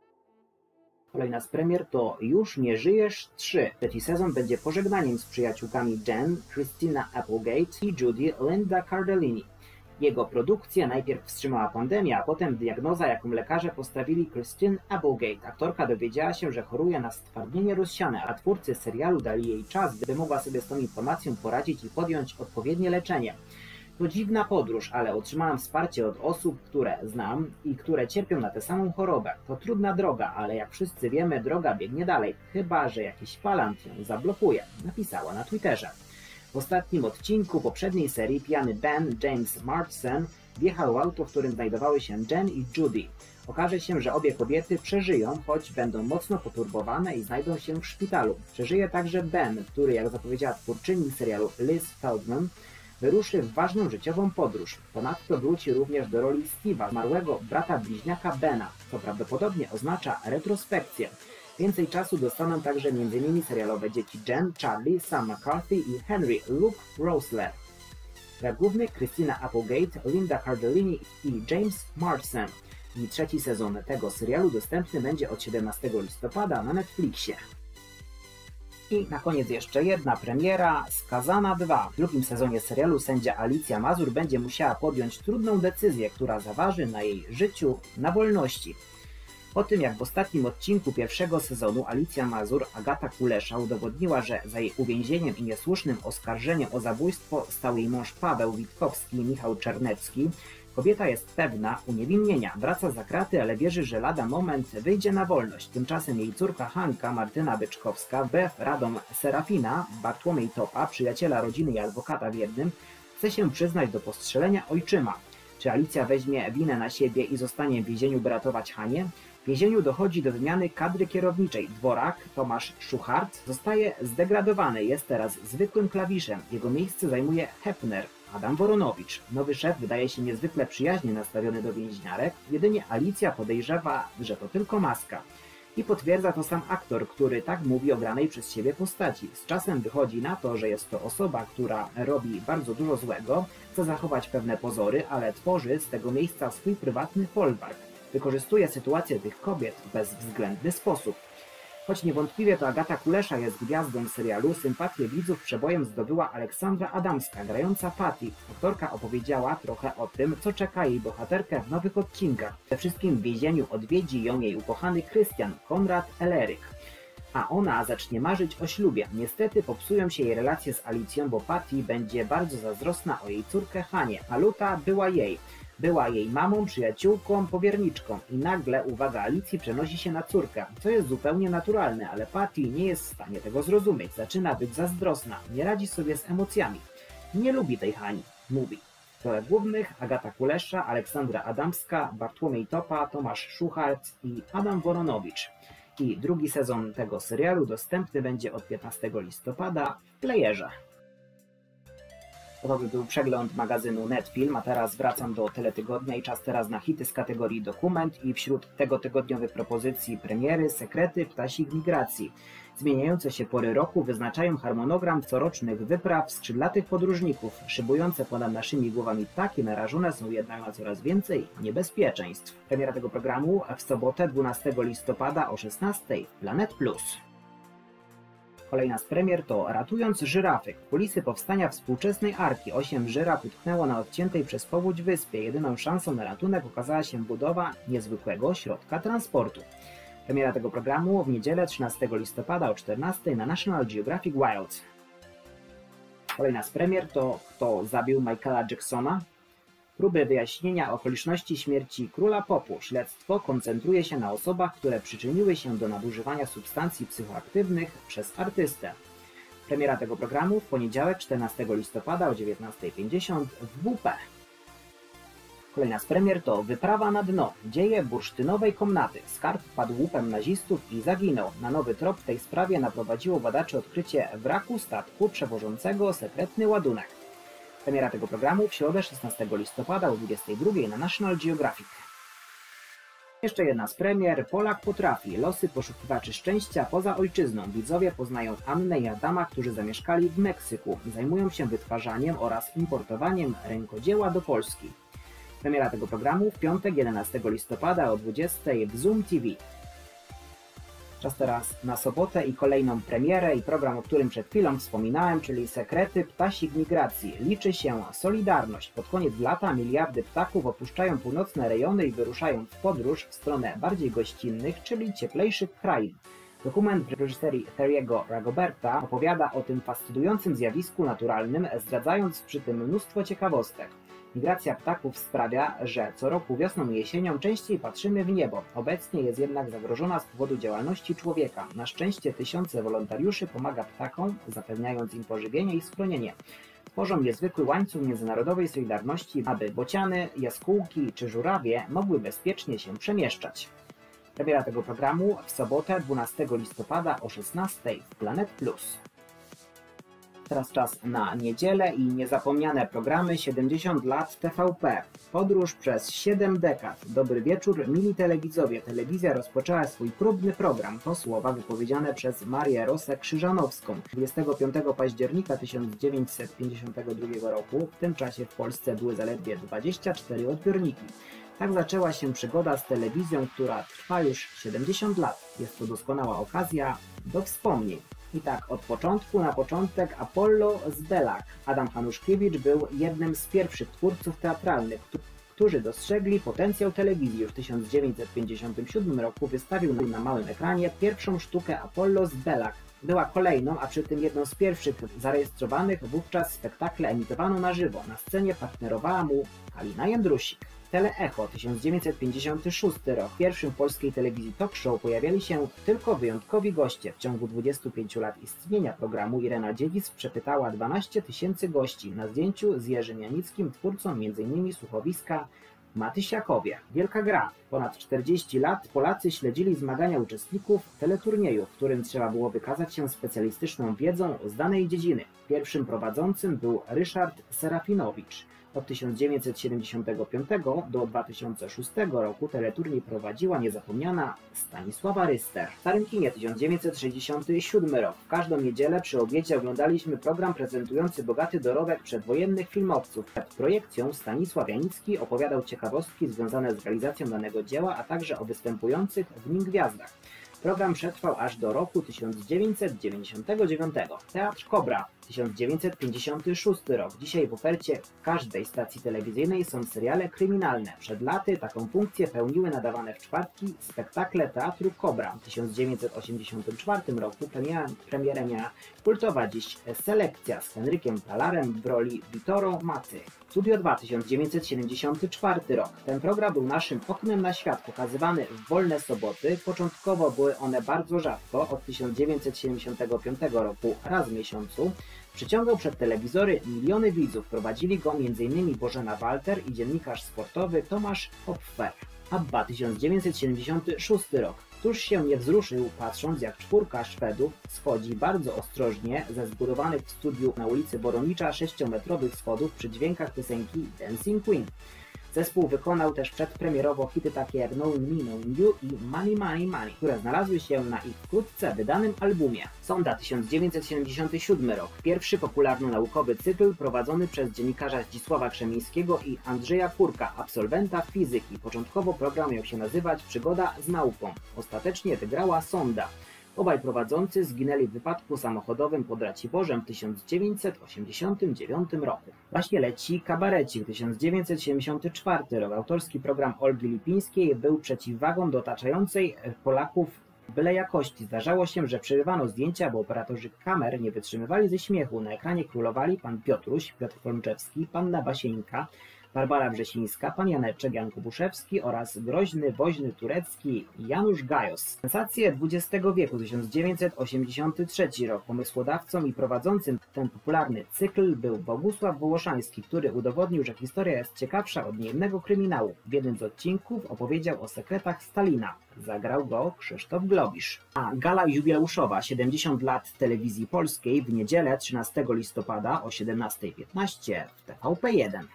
Kolejna z premier to Już nie żyjesz trzy. Trzeci sezon będzie pożegnaniem z przyjaciółkami Jen, Christina Applegate i Judy Linda Cardellini. Jego produkcję najpierw wstrzymała pandemia, a potem diagnoza, jaką lekarze postawili Christine Applegate. Aktorka dowiedziała się, że choruje na stwardnienie rozsiane, a twórcy serialu dali jej czas, by mogła sobie z tą informacją poradzić i podjąć odpowiednie leczenie. To dziwna podróż, ale otrzymałam wsparcie od osób, które znam i które cierpią na tę samą chorobę. To trudna droga, ale jak wszyscy wiemy, droga biegnie dalej, chyba że jakiś falant ją zablokuje, napisała na Twitterze. W ostatnim odcinku poprzedniej serii pijany Ben James Marsden wjechał w auto, w którym znajdowały się Jen i Judy. Okaże się, że obie kobiety przeżyją, choć będą mocno poturbowane i znajdą się w szpitalu. Przeżyje także Ben, który, jak zapowiedziała twórczyni serialu Liz Feldman, wyruszy w ważną życiową podróż. Ponadto wróci również do roli Steve'a, zmarłego brata bliźniaka Bena, co prawdopodobnie oznacza retrospekcję. Więcej czasu dostaną także między innymi serialowe dzieci Jen, Charlie, Sam McCarthy i Henry Luke Rosler. Dla głównych Christina Applegate, Linda Cardellini i James Marsden. I trzeci sezon tego serialu dostępny będzie od siedemnastego listopada na Netflixie. I na koniec jeszcze jedna premiera, Skazana dwa. W drugim sezonie serialu sędzia Alicja Mazur będzie musiała podjąć trudną decyzję, która zaważy na jej życiu na wolności. Po tym jak w ostatnim odcinku pierwszego sezonu Alicja Mazur Agata Kulesza udowodniła, że za jej uwięzieniem i niesłusznym oskarżeniem o zabójstwo stał jej mąż Paweł Witkowski i Michał Czernecki, kobieta jest pewna uniewinnienia, wraca za kraty, ale wierzy, że lada moment wyjdzie na wolność. Tymczasem jej córka Hanka, Martyna Byczkowska, wbrew radom Serafina, Bartłomiej Topa, przyjaciela rodziny i adwokata w jednym, chce się przyznać do postrzelenia ojczyma. Czy Alicja weźmie winę na siebie i zostanie w więzieniu, by ratować Hanię? W więzieniu dochodzi do wymiany kadry kierowniczej. Dworak, Tomasz Szuchart, zostaje zdegradowany, jest teraz zwykłym klawiszem. Jego miejsce zajmuje Hepner, Adam Woronowicz. Nowy szef wydaje się niezwykle przyjaźnie nastawiony do więźniarek, jedynie Alicja podejrzewa, że to tylko maska. I potwierdza to sam aktor, który tak mówi o granej przez siebie postaci. Z czasem wychodzi na to, że jest to osoba, która robi bardzo dużo złego, chce zachować pewne pozory, ale tworzy z tego miejsca swój prywatny folwark. Wykorzystuje sytuację tych kobiet w bezwzględny sposób. Choć niewątpliwie to Agata Kulesza jest gwiazdą serialu, sympatię widzów przebojem zdobyła Aleksandra Adamska, grająca Patty. Aktorka opowiedziała trochę o tym, co czeka jej bohaterkę w nowych odcinkach. Przede wszystkim w więzieniu odwiedzi ją jej ukochany Krystian, Konrad Eleryk. A ona zacznie marzyć o ślubie. Niestety popsują się jej relacje z Alicją, bo Patty będzie bardzo zazdrosna o jej córkę Hanię, a Luta była jej. Była jej mamą, przyjaciółką, powierniczką i nagle uwaga Alicji przenosi się na córkę, co jest zupełnie naturalne, ale Patty nie jest w stanie tego zrozumieć, zaczyna być zazdrosna, nie radzi sobie z emocjami. Nie lubi tej Hani, mówi. W rolach głównych Agata Kulesza, Aleksandra Adamska, Bartłomiej Topa, Tomasz Szuchart i Adam Woronowicz. I drugi sezon tego serialu dostępny będzie od piętnastego listopada w playerze. To by był przegląd magazynu Netfilm, a teraz wracam do Teletygodnia i czas teraz na hity z kategorii dokument i wśród tego tygodniowych propozycji premiery Sekrety ptasich migracji. Zmieniające się pory roku wyznaczają harmonogram corocznych wypraw skrzydlatych podróżników. Szybujące ponad naszymi głowami ptaki narażone są jednak na coraz więcej niebezpieczeństw. Premiera tego programu w sobotę dwunastego listopada o szesnastej w Planet Plus. Kolejna z premier to Ratując żyrafy. Kulisy powstania współczesnej Arki. Osiem żyraf utknęło na odciętej przez powódź wyspie. Jedyną szansą na ratunek okazała się budowa niezwykłego środka transportu. Premiera tego programu w niedzielę trzynastego listopada o czternastej na National Geographic Wild. Kolejna z premier to Kto zabił Michaela Jacksona? Próby wyjaśnienia okoliczności śmierci króla popu. Śledztwo koncentruje się na osobach, które przyczyniły się do nadużywania substancji psychoaktywnych przez artystę. Premiera tego programu w poniedziałek czternastego listopada o dziewiętnastej pięćdziesiąt w W P. Kolejna z premier to Wyprawa na dno. Dzieje bursztynowej komnaty. Skarb padł łupem nazistów i zaginął. Na nowy trop w tej sprawie naprowadziło badaczy odkrycie wraku statku przewożącego sekretny ładunek. Premiera tego programu w środę szesnastego listopada o dwudziestej drugiej na National Geographic. Jeszcze jedna z premier. Polak potrafi. Losy poszukiwaczy szczęścia poza ojczyzną. Widzowie poznają Annę i Adama, którzy zamieszkali w Meksyku. Zajmują się wytwarzaniem oraz importowaniem rękodzieła do Polski. Premiera tego programu w piątek jedenastego listopada o dwudziestej w Zoom T V. Czas teraz na sobotę i kolejną premierę i program, o którym przed chwilą wspominałem, czyli Sekrety ptasich migracji. Liczy się solidarność. Pod koniec lata miliardy ptaków opuszczają północne rejony i wyruszają w podróż w stronę bardziej gościnnych, czyli cieplejszych krain. Dokument w reżyserii Terry'ego Ragoberta opowiada o tym fascynującym zjawisku naturalnym, zdradzając przy tym mnóstwo ciekawostek. Migracja ptaków sprawia, że co roku wiosną i jesienią częściej patrzymy w niebo. Obecnie jest jednak zagrożona z powodu działalności człowieka. Na szczęście tysiące wolontariuszy pomaga ptakom, zapewniając im pożywienie i schronienie. Tworzą niezwykły łańcuch międzynarodowej solidarności, aby bociany, jaskółki czy żurawie mogły bezpiecznie się przemieszczać. Premiera tego programu w sobotę dwunastego listopada o szesnastej w Planet Plus. Teraz czas na niedzielę i niezapomniane programy siedemdziesiąt lat T V P. Podróż przez siedem dekad. Dobry wieczór, mili telewidzowie. Telewizja rozpoczęła swój próbny program. To słowa wypowiedziane przez Marię Rosę-Krzyżanowską dwudziestego piątego października tysiąc dziewięćset pięćdziesiątego drugiego roku. W tym czasie w Polsce były zaledwie dwadzieścia cztery odbiorniki. Tak zaczęła się przygoda z telewizją, która trwa już siedemdziesiąt lat. Jest to doskonała okazja do wspomnień. I tak, od początku na początek Apollo z Belak. Adam Hanuszkiewicz był jednym z pierwszych twórców teatralnych, którzy dostrzegli potencjał telewizji. Już w tysiąc dziewięćset pięćdziesiątym siódmym roku wystawił na małym ekranie pierwszą sztukę Apollo z Belak. Była kolejną, a przy tym jedną z pierwszych zarejestrowanych wówczas spektakle emitowano na żywo. Na scenie partnerowała mu Halina Jędrusik. Teleecho, tysiąc dziewięćset pięćdziesiąty szósty rok. W pierwszym w polskiej telewizji talk show pojawiali się tylko wyjątkowi goście. W ciągu dwudziestu pięciu lat istnienia programu Irena Dziewic przepytała dwanaście tysięcy gości. Na zdjęciu z Jerzym Janickim, twórcą między innymi słuchowiska Matysiakowie. Wielka gra. Ponad czterdzieści lat Polacy śledzili zmagania uczestników teleturnieju, w którym trzeba było wykazać się specjalistyczną wiedzą z danej dziedziny. Pierwszym prowadzącym był Ryszard Serafinowicz. Od tysiąc dziewięćset siedemdziesiątego piątego do dwa tysiące szóstego roku teleturniej prowadziła niezapomniana Stanisława Ryster. W Starym Kinie, tysiąc dziewięćset sześćdziesiąty siódmy rok. W każdą niedzielę przy obiedzie oglądaliśmy program prezentujący bogaty dorobek przedwojennych filmowców. Przed projekcją Stanisław Janicki opowiadał ciekawostki związane z realizacją danego dzieła, a także o występujących w nim gwiazdach. Program przetrwał aż do roku tysiąc dziewięćset dziewięćdziesiątego dziewiątego. Teatr Kobra, tysiąc dziewięćset pięćdziesiąty szósty rok. Dzisiaj w ofercie każdej stacji telewizyjnej są seriale kryminalne. Przed laty taką funkcję pełniły nadawane w czwartki spektakle Teatru Kobra. W tysiąc dziewięćset osiemdziesiątym czwartym roku premiera, premierę miała kultowa dziś Selekcja z Henrykiem Talarem w roli Vittorio Maty. Studio dwa, tysiąc dziewięćset siedemdziesiąty czwarty rok. Ten program był naszym oknem na świat, pokazywany w wolne soboty. Początkowo były one bardzo rzadko, od tysiąc dziewięćset siedemdziesiątego piątego roku raz w miesiącu. Przyciągał przed telewizory miliony widzów. Prowadzili go między innymi Bożena Walter i dziennikarz sportowy Tomasz Hopfer. ABBA, tysiąc dziewięćset siedemdziesiąty szósty rok. Któż się nie wzruszył, patrząc jak czwórka Szwedów schodzi bardzo ostrożnie ze zbudowanych w studiu na ulicy Boronicza sześciometrowych schodów przy dźwiękach piosenki Dancing Queen. Zespół wykonał też przedpremierowo hity takie jak No Me No You i Money Money Money, które znalazły się na ich wkrótce wydanym albumie. Sonda, tysiąc dziewięćset siedemdziesiąty siódmy rok. Pierwszy popularno-naukowy cykl prowadzony przez dziennikarza Zdzisława Krzemińskiego i Andrzeja Kurka, absolwenta fizyki. Początkowo program miał się nazywać Przygoda z nauką. Ostatecznie wygrała Sonda. Obaj prowadzący zginęli w wypadku samochodowym pod Raciborzem w tysiąc dziewięćset osiemdziesiątym dziewiątym roku. Właśnie leci Kabarecik, tysiąc dziewięćset siedemdziesiąty czwarty rok. Autorski program Olgi Lipińskiej był przeciwwagą do otaczającej Polaków byle jakości. Zdarzało się, że przerywano zdjęcia, bo operatorzy kamer nie wytrzymywali ze śmiechu. Na ekranie królowali pan Piotruś, Piotr Polczewski, panna Basieńka, Barbara Wrzesińska, pan Janeczek, Jan Kubuszewski oraz groźny, woźny turecki Janusz Gajos. Sensacje dwudziestego wieku, tysiąc dziewięćset osiemdziesiąty trzeci rok. Pomysłodawcą i prowadzącym ten popularny cykl był Bogusław Wołoszański, który udowodnił, że historia jest ciekawsza od niejednego kryminału. W jednym z odcinków opowiedział o sekretach Stalina. Zagrał go Krzysztof Globisz. A gala jubileuszowa siedemdziesiąt lat telewizji polskiej w niedzielę trzynastego listopada o siedemnastej piętnaście w T V P jeden.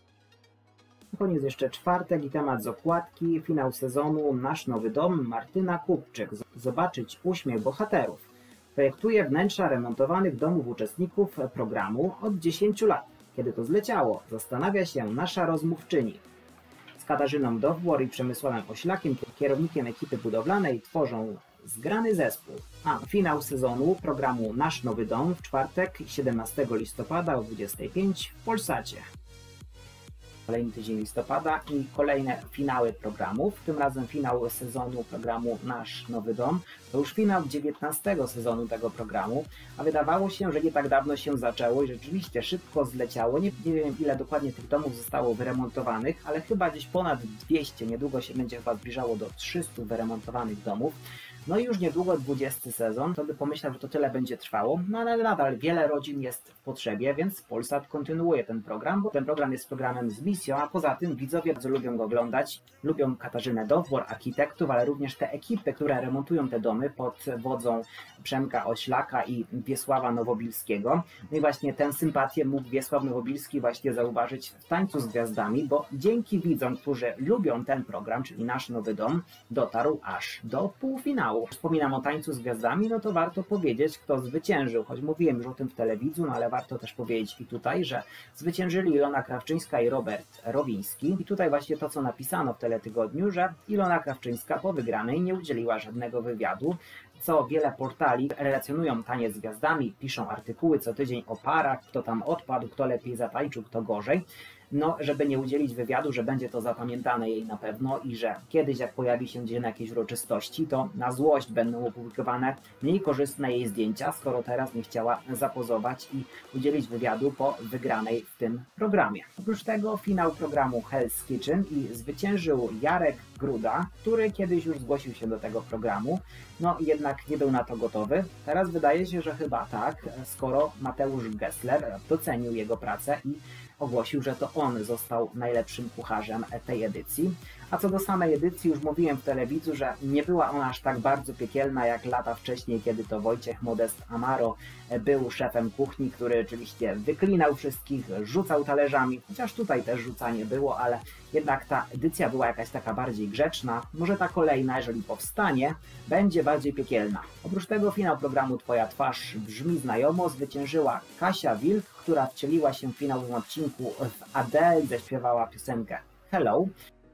Na koniec jeszcze czwartek i temat z okładki, finał sezonu Nasz Nowy Dom, Martyna Kupczyk. Zobaczyć uśmiech bohaterów. Projektuje wnętrza remontowanych domów uczestników programu od dziesięciu lat. Kiedy to zleciało, zastanawia się nasza rozmówczyni. Z Katarzyną Dowbor i Przemysławem Oślakiem, kierownikiem ekipy budowlanej, tworzą zgrany zespół. A finał sezonu programu Nasz Nowy Dom w czwartek, siedemnastego listopada o dwudziestej piątej w Polsacie. Kolejny tydzień listopada i kolejne finały programów, tym razem finał sezonu programu Nasz Nowy Dom. To już finał dziewiętnastego sezonu tego programu, a wydawało się, że nie tak dawno się zaczęło i rzeczywiście szybko zleciało. Nie, nie wiem ile dokładnie tych domów zostało wyremontowanych, ale chyba gdzieś ponad dwieście, niedługo się będzie chyba zbliżało do trzystu wyremontowanych domów. No i już niedługo dwudziesty sezon, to by pomyślał, że to tyle będzie trwało, no ale nadal wiele rodzin jest w potrzebie, więc Polsat kontynuuje ten program, bo ten program jest programem z misją, a poza tym widzowie bardzo lubią go oglądać, lubią Katarzynę Dowbor, architektów, ale również te ekipy, które remontują te domy pod wodzą Przemka Oślaka i Wiesława Nowobilskiego. No i właśnie tę sympatię mógł Wiesław Nowobilski właśnie zauważyć w Tańcu z Gwiazdami, bo dzięki widzom, którzy lubią ten program, czyli Nasz Nowy Dom, dotarł aż do półfinału. Wspominam o Tańcu z Gwiazdami, no to warto powiedzieć, kto zwyciężył, choć mówiłem już o tym w telewizji, no ale warto też powiedzieć i tutaj, że zwyciężyli Ilona Krawczyńska i Robert Rowiński. I tutaj właśnie to, co napisano w Teletygodniu, że Ilona Krawczyńska po wygranej nie udzieliła żadnego wywiadu, co wiele portali relacjonują Taniec z Gwiazdami, piszą artykuły co tydzień o parach, kto tam odpadł, kto lepiej zatańczył, kto gorzej. no żeby nie udzielić wywiadu, że będzie to zapamiętane jej na pewno i że kiedyś jak pojawi się gdzieś na jakiejś uroczystości, to na złość będą opublikowane mniej korzystne jej zdjęcia, skoro teraz nie chciała zapozować i udzielić wywiadu po wygranej w tym programie. Oprócz tego finał programu Hell's Kitchen i zwyciężył Jarek Gruda, który kiedyś już zgłosił się do tego programu, no jednak nie był na to gotowy. Teraz wydaje się, że chyba tak, skoro Mateusz Gessler docenił jego pracę i ogłosił, że to on został najlepszym kucharzem tej edycji. A co do samej edycji, już mówiłem w telewizji, że nie była ona aż tak bardzo piekielna jak lata wcześniej, kiedy to Wojciech Modest Amaro był szefem kuchni, który oczywiście wyklinał wszystkich, rzucał talerzami, chociaż tutaj też rzucanie było, ale jednak ta edycja była jakaś taka bardziej grzeczna. Może ta kolejna, jeżeli powstanie, będzie bardziej piekielna. Oprócz tego finał programu Twoja twarz brzmi znajomo, zwyciężyła Kasia Wilk, która wcieliła się w finałowym odcinku w Adele i zaśpiewała piosenkę Hello.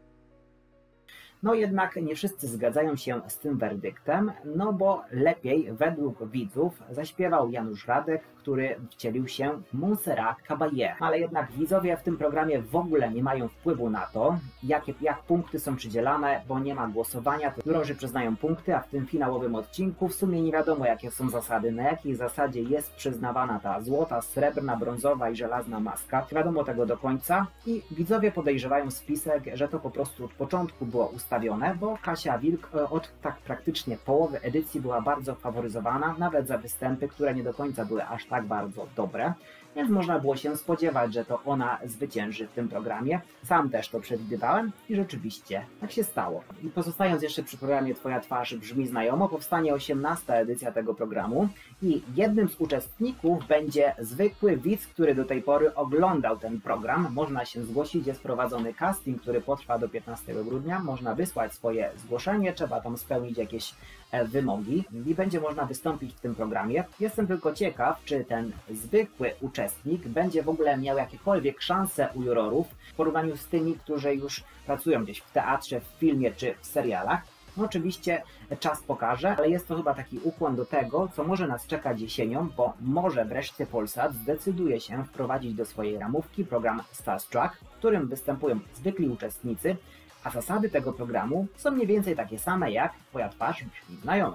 No jednak nie wszyscy zgadzają się z tym werdyktem, no bo lepiej według widzów zaśpiewał Janusz Radek, który wcielił się w Montserrat Caballé. Ale jednak widzowie w tym programie w ogóle nie mają wpływu na to, jakie, jak punkty są przydzielane, bo nie ma głosowania, to jurorzy przyznają punkty, a w tym finałowym odcinku w sumie nie wiadomo jakie są zasady, na jakiej zasadzie jest przyznawana ta złota, srebrna, brązowa i żelazna maska. Nie wiadomo tego do końca i widzowie podejrzewają spisek, że to po prostu od początku było ustawione, bo Kasia Wilk od tak praktycznie połowy edycji była bardzo faworyzowana, nawet za występy, które nie do końca były aż tak bardzo dobre, więc można było się spodziewać, że to ona zwycięży w tym programie. Sam też to przewidywałem i rzeczywiście tak się stało. I pozostając jeszcze przy programie Twoja twarz brzmi znajomo, powstanie osiemnasta edycja tego programu i jednym z uczestników będzie zwykły widz, który do tej pory oglądał ten program. Można się zgłosić, jest prowadzony casting, który potrwa do piętnastego grudnia. Można wysłać swoje zgłoszenie, trzeba tam spełnić jakieś wymogi i będzie można wystąpić w tym programie. Jestem tylko ciekaw, czy ten zwykły uczestnik będzie w ogóle miał jakiekolwiek szanse u jurorów w porównaniu z tymi, którzy już pracują gdzieś w teatrze, w filmie czy w serialach. No oczywiście czas pokaże, ale jest to chyba taki ukłon do tego, co może nas czekać jesienią, bo może wreszcie Polsat zdecyduje się wprowadzić do swojej ramówki program Starstruck, w którym występują zwykli uczestnicy, a zasady tego programu są mniej więcej takie same jak Twoja twarz brzmi znajomo.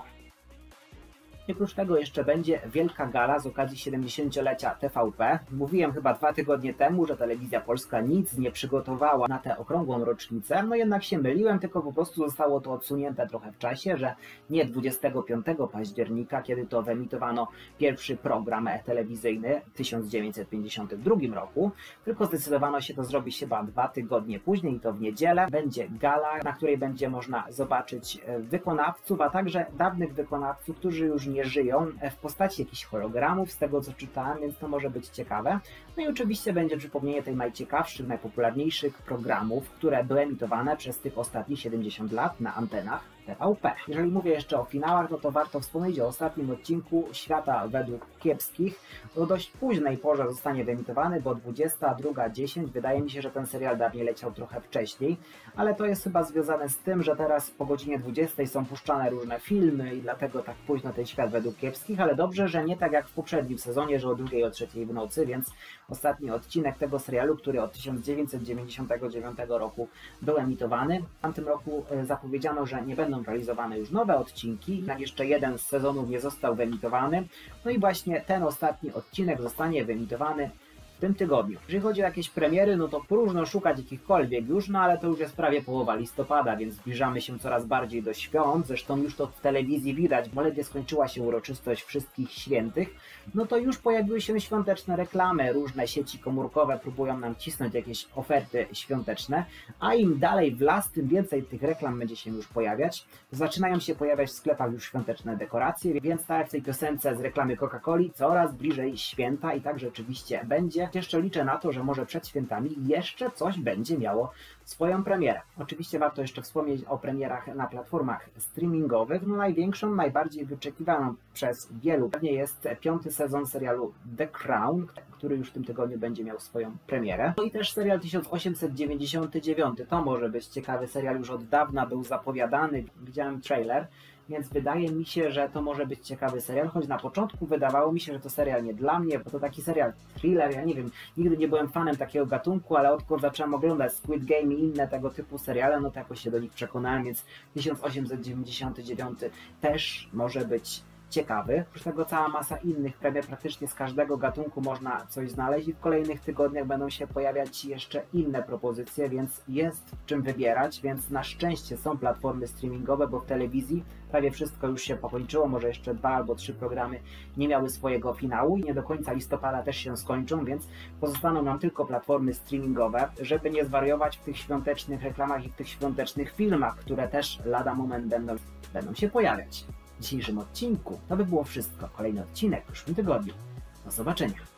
I oprócz tego jeszcze będzie wielka gala z okazji siedemdziesięciolecia T V P. Mówiłem chyba dwa tygodnie temu, że Telewizja Polska nic nie przygotowała na tę okrągłą rocznicę, no jednak się myliłem, tylko po prostu zostało to odsunięte trochę w czasie, że nie dwudziestego piątego października, kiedy to wyemitowano pierwszy program telewizyjny w tysiąc dziewięćset pięćdziesiątym drugim roku, tylko zdecydowano się to zrobić chyba dwa tygodnie później, i to w niedzielę. Będzie gala, na której będzie można zobaczyć wykonawców, a także dawnych wykonawców, którzy już nie żyją, w postaci jakichś hologramów, z tego co czytałem, więc to może być ciekawe. No i oczywiście będzie przypomnienie tych najciekawszych, najpopularniejszych programów, które były emitowane przez tych ostatnich siedemdziesiąt lat na antenach T V P. Jeżeli mówię jeszcze o finałach, no to warto wspomnieć o ostatnim odcinku Świata według kiepskich. O dość późnej porze zostanie wyemitowany, bo dwudziesta druga dziesięć. Wydaje mi się, że ten serial dawniej leciał trochę wcześniej, ale to jest chyba związane z tym, że teraz po godzinie dwudziestej są puszczane różne filmy i dlatego tak późno ten Świat według kiepskich, ale dobrze, że nie tak jak w poprzednim sezonie, że o drugiej, o trzeciej w nocy, więc ostatni odcinek tego serialu, który od tysiąc dziewięćset dziewięćdziesiątego dziewiątego roku był emitowany. W tamtym roku zapowiedziano, że nie będą realizowane już nowe odcinki, jednak jeszcze jeden z sezonów nie został wyemitowany. No i właśnie ten ostatni odcinek zostanie wyemitowany w tym tygodniu. Jeżeli chodzi o jakieś premiery, no to próżno szukać jakichkolwiek już, no ale to już jest prawie połowa listopada, więc zbliżamy się coraz bardziej do świąt. Zresztą już to w telewizji widać, bo ledwie skończyła się uroczystość Wszystkich Świętych, no to już pojawiły się świąteczne reklamy. Różne sieci komórkowe próbują nam cisnąć jakieś oferty świąteczne, a im dalej w las, tym więcej tych reklam będzie się już pojawiać. Zaczynają się pojawiać w sklepach już świąteczne dekoracje, więc tak jak w tej piosence z reklamy Coca-Coli, coraz bliżej święta i tak rzeczywiście będzie. Jeszcze liczę na to, że może przed świętami jeszcze coś będzie miało swoją premierę. Oczywiście warto jeszcze wspomnieć o premierach na platformach streamingowych. No największą, najbardziej wyczekiwaną przez wielu pewnie jest piąty sezon serialu The Crown, który już w tym tygodniu będzie miał swoją premierę. No i też serial tysiąc osiemset dziewięćdziesiąty dziewiąty. To może być ciekawy serial, już od dawna był zapowiadany. Widziałem trailer więc wydaje mi się, że to może być ciekawy serial, choć na początku wydawało mi się, że to serial nie dla mnie, bo to taki serial thriller, ja nie wiem, nigdy nie byłem fanem takiego gatunku, ale odkąd zacząłem oglądać Squid Game i inne tego typu seriale, no to jakoś się do nich przekonałem, więc tysiąc osiemset dziewięćdziesiąty dziewiąty też może być ciekawy. Oprócz tego cała masa innych premier, praktycznie z każdego gatunku można coś znaleźć i w kolejnych tygodniach będą się pojawiać jeszcze inne propozycje, więc jest w czym wybierać, więc na szczęście są platformy streamingowe, bo w telewizji prawie wszystko już się pokończyło, może jeszcze dwa albo trzy programy nie miały swojego finału i nie do końca listopada też się skończą, więc pozostaną nam tylko platformy streamingowe, żeby nie zwariować w tych świątecznych reklamach i w tych świątecznych filmach, które też lada moment będą, będą się pojawiać. W dzisiejszym odcinku to by było wszystko. Kolejny odcinek w przyszłym tygodniu. Do zobaczenia.